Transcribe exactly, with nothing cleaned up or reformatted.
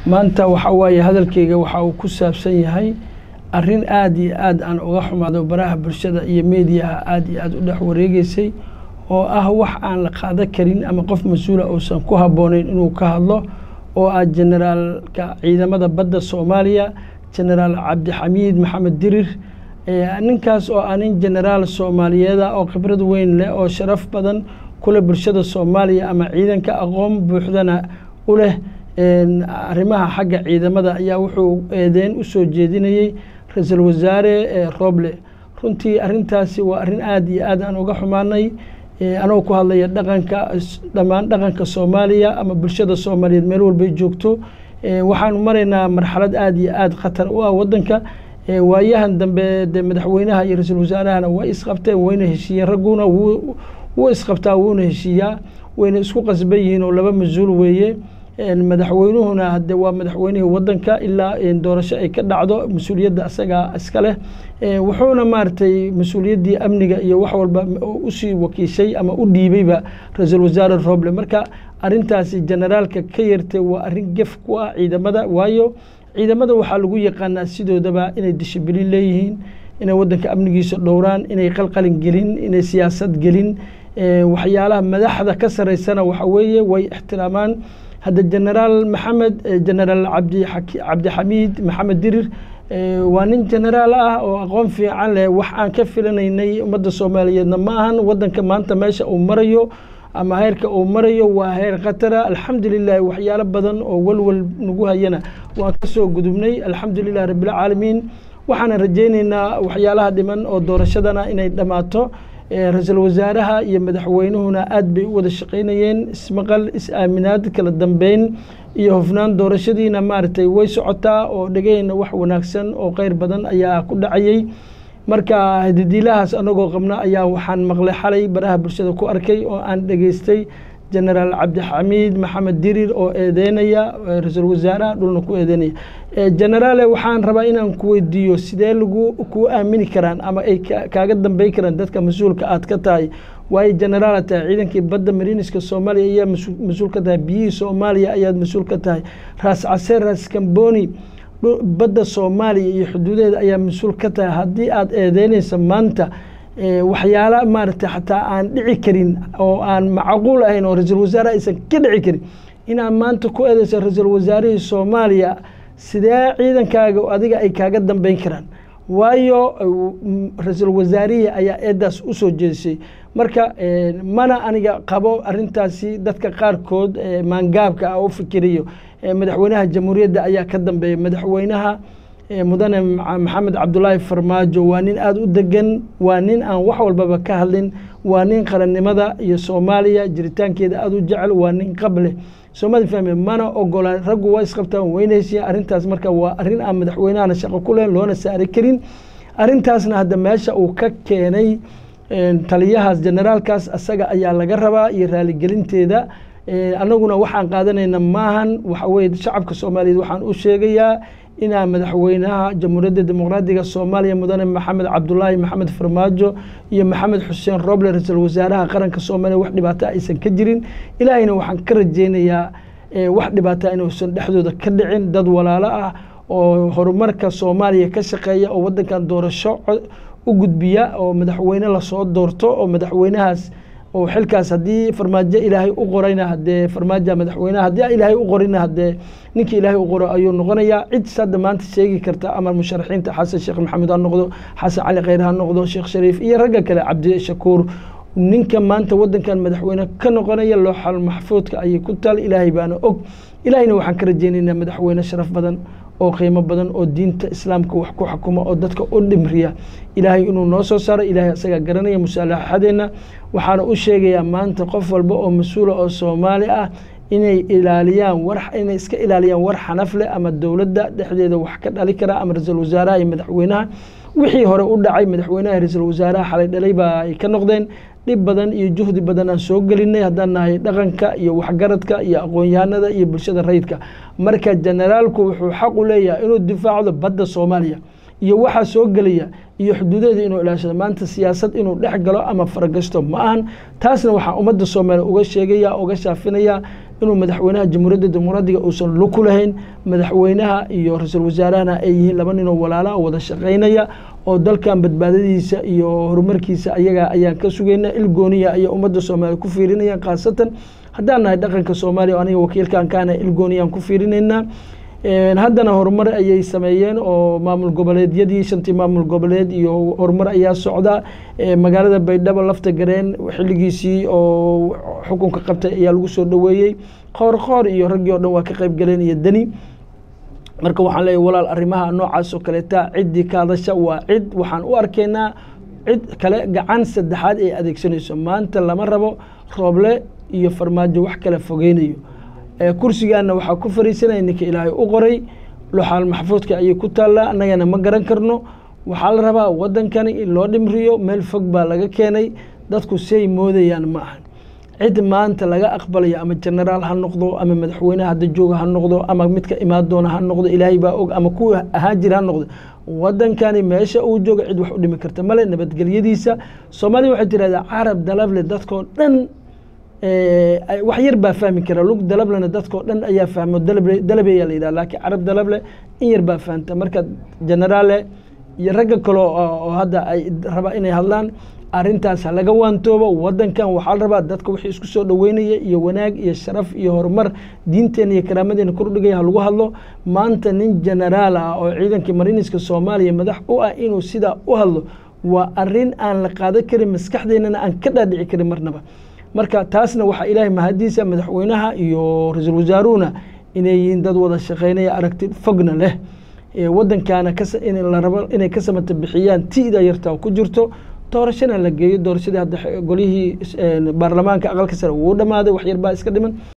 maanta waxa waaye hadalkayga waxa uu ku saabsan yahay arrin aad iyo aad aan uga xumaado baraha bulshada iyo meediyaha aad iyo aad u dhex wareegaysay oo ah wax aan la qaadan karin ama qof mas-uula uusan ku habboonayn inuu ka hadlo oo ah generaalka ciidamada badda Soomaaliya generaal Cabdixamiid Maxamed Dirir ninkaas oo ah nin generaal Soomaaliyeed oo khibrad weyn leh oo sharaf badan kula bulshada Soomaaliya ama ciidanka aqoon buuxdana u leh arrimaha xagga ciidamada ayaa wuxuu eedeyn u soo jeedinayay ra'iisul wasaare Roble runtii arrintaasi waa arrin aad iyo aad aan uga xumaanay anoo ku hadlaya dhaqanka dhamaan dhaqanka Soomaaliya ama bulshada Soomaaliyeed meel walba ay joogto waxaan maraynaa marxalad aad iyo aad khatar u ah wadanka waayahan dambe madaxweynaha iyo ra'iisul wasaarahana way isqabteen wayna heshiiyeen raguna wuu isqabtaa wuuna heshiiyaa wayna isku qasban yihiin oo laba mas-uul weeye madaxweynuhuna hadde waa madaxweynihii wadanka ilaa doorasho ay ka dhacdo mas-uuliyadda asaga iska leh wuxuuna maaragtay mas-uuliyaddii amniga iyo wax walba usii wakiishay ama u dhiibayba ra-iisul wasaare Roble marka arrintaasi generaalka ka yartay waa arrin gef ku ah ciidamada waayo ciidamada waxaa lagu yaqaanaa sidoodaba inay dishibilin leeyihiin inay wadanka amnigiisa dhowraan inay qalqalin gelin inay siyaasad gelin waxyaalaha madaxda ka sareysana waxa weeye way ixtiraamaan هذا الجنرال محمد جنرال عبد عبد حميد محمد ديرر وانين جنرال اه وقوم في على وحان كفلنا اني امد الصوماليه ماهن ودن كمان تماشى او مريو اما هيرك او مريو وهير قطره الحمد لله وحيال بدن او ولول نغو هينا وان كسو غدبني الحمد لله رب العالمين waxaan rajaynaynaa waxyaalaha dhiman oo doorashadana inay dhamaato ra'iisul wasaaraha iyo madaxweynuhuna aad bay u wada shaqeynayeen ismaqal is-aaminaad kala dambeyn iyo hufnaan doorashadiina maartay way socotaa oo dhageyna wax wanaagsan oo qeyr badan ayaa ku dhacayay marka hadidiilahaas anagoo qabna ayaa waxaan maqlay xalay baraha bulshada ku arkay oo aan dhageystay generaal Cabdixamiid Maxamed Dirir oo eedeynaya ra'iisul wasaaraha dhulna ku eedeynaya generaale waxaan rabaa inaan ku weydiiyo sidee lagu ku aamini karaan ama ay kaaga dambeey karaan dadka mas'uulka aad ka tahay way generaalata ciidankii badda mariiniska Soomaaliya ayaa mas'uul ka tahay biyihii Soomaaliya ayaa mas'uul ka tahay raas caseer raas kamboni badda Soomaaliya iyo xuduudeeda ayaa mas'uul ka tahay haddii aad eedeynaysa maanta waxyaala maartay xataa aan dhici karin oo aan macquul ahayn oo ra'iisul wasaare aysan ka dhici karin inaan maanta ku eedeyso ra'iisul wasaarihii Soomaaliya sidee ciidankaaga adiga ay kaaga dambeyn karaan waayo ra'iisul wasaarihi ayaa eedaas u soo jeedisay marka mana aniga qabo arrintaasi dadka qaarkood maangaabka ah oo fikirayo madaxweynaha jamhuuriyadda ayaa ka dambeeyay madaxweynaha mudane maxamed cabdullaahi farmaajo waa nin aad u degan waa nin aan wax walbaba ka hadlin waa nin qarannimada iyo Soomaaliya jiritaankeeda aad u jecel waa nin qable Soomaali fahmay mana ogola raggu way isqabtaan weynaysiin arrintaas marka waa arrin aan madaxweynaha shaqo ku leen loona saari karin arrintaasna hadda meesha uu ka keenay taliyahaas generaalkaas asaga ayaa laga rabaa iyo raali gelinteeda anaguna waxaan qaadanaynaa maahan waxa weeye shacabka Soomaaliyeed waxaan u sheegayaa inaa madaxweynaha jamhuuriyadda dimuqraadiga Soomaaliya mudane maxamed cabdullaahi maxamed farmaajo iyo maxamed xuseen Roble ra'iisul wasaaraha qaranka Soomaaliya wax dhibaato aysan ka jirin ilaahayna waxaan ka rajeynayaa wax dhibaato inaysan dhexdooda ka dhicin dad walaalo ah oo horumarka Soomaaliya ka shaqeeya oo wadankan doorasho u gudbiya oo madaxweyne la soo doorto oo madaxweynahaas oo xilkaas hadii farmaajo ilaahay u qorayna hadee farmaajo madaxweynaha hadii ilaahay u qorina hadee ninkii ilaahay u qoro ayuu noqonayaa cid sad maanta sheegi karta ama musharaxiinta xasan sheekh maxamed ha noqdo xasan cali khayr ha noqdo sheekh shariif iyo ragga kale cabdi shakuur ninka maanta wadankan madaxweyne ka noqonaya looxal maxfuudka ay ku taal ilaahay baana og ilaahayna waxaan ka rajeynaynaa madaxweyne sharaf badan oo qiimo badan oo diinta islaamka wax ku xukumo oo dadka u dhimriya ilaahay inuu noo soo saaro ilaahay asaga garanaya musaalaxadeena waxaana u sheegayaa maanta qof walba oo mas'uul oo Soomaali ah inay ilaaliyaan war inay iska ilaaliyaan war xanaf leh ama dawladda dhexdeeda wax ka dhali kara ama ra'iisul wasaaraha iyo madaxweynaha wixii hore u dhacay madaxweynaha ra'iisul wasaaraha xalay dhalay baa ay ka noqdeen dhib badan iyo juhdi badan aan soo gelinay haddaan nahay dhaqanka iyo waxgaradka iyo aqoon-yahanada iyo bulshada rayidka marka generaalku wuxuu xaq u leeyahay inuu difaacdo badda Soomaaliya iyo waxa soo galaya iyo xuduudeeda inuu ilaashado maanta siyaasad inuu dhex galo ama faragasto ma ahan taasna waxa ummadda Soomaaliya uga sheegaya uga shaafinaya inuu madaxweynaha jamhuuriyadda dimuqraadiga uusan lug ku lahayn madaxweynaha iyo ra-iisul wasaarahana ay yihiin laba nin oo walaala oo wada shaqaynaya oo dalkan badbaadadiisa iyo horumarkiisa ayaga ayaan ka sugaynaa il gooniya ayaa ummadda soomaaliya ku fiirinayaan khaasatan haddaan nahay dhaqanka soomaaliya oo aniga wakiilkan kaana il gooniyaan ku fiirinaynaa haddana horumar ayay sameeyeen oo maamul goboleedyadii shantii maamul goboleed iyo horumar ayaa socda magaalada baydhabo lafta gareen xilligiisii oo xukunka qabtay ayaa lagu soo dhaweeyey qoor qoor iyo raggii oo dhan waa ka qayb galeen iyo dani marka waxaan leeyahay walaal arrimaha noocaas oo kaleeta ciddii ka hadasha waa cid waxaan u arkaynaa cid kale gacan saddexaad ay adeegsanayso maanta lama rabo Rooble iyo Farmaajo wax kala fogeynayo kursigaana waxaa ku fariisanaya ninka ilaahay u qoray luxaal maxfuudka ayay ku taallaa annagana ma garan karno waxaa la rabaa waddankani in loo dhimriyo meel fog baa laga keenay dadku say moodayaan ma ahan cid maanta laga aqbalayo ama generaal ha noqdo ama madaxweyne hadda jooga ha noqdo ama midka imaan doona ha noqdo ilaahay baa og ama kuwa ahaan jira ha noqdo waddankani meesha uu jooga cid wax u dhimi karta male nabadgelyadiisa Soomaaliya waxay tiraahdaa carab dalable dadkoo dhan wax yar baa fahmi kara lug dalablana dadkoo dhan ayaa fahmo dalabe ayaa la yidhaha laakiin carab dalable in yar baa fahamta marka generaale iyo ragga kale oo hadda ay rabaa inay hadlaan arrintaas ha laga waantoobo waddankan waxaa la rabaa dadka wixii isku soo dhaweynaya iyo wanaag iyo sharaf iyo horumar diinteena iyo karaamadeena kor u dhigaya ha lagu hadlo maanta nin generaal ah oo ciidankii mariniska Soomaaliya madax u ah inuu sidaa u hadlo waa arrin aan la qaadan karin maskaxdeennana aan ka dhaadhici karin marnaba marka taasna waxaa ilaahay mahadiisa madaxweynaha iyo ra-iisul wasaaruhuna inay yihiin dad wada shaqaynaya aragti fogna leh waddankaana in la rabo inay ka samata bixiyaan tiida yartaa ku jirto doorashana la geeyo doorashadii hadda golihii baarlamaanka aqalka sare wuu dhamaaday wax yar baa iska dhiman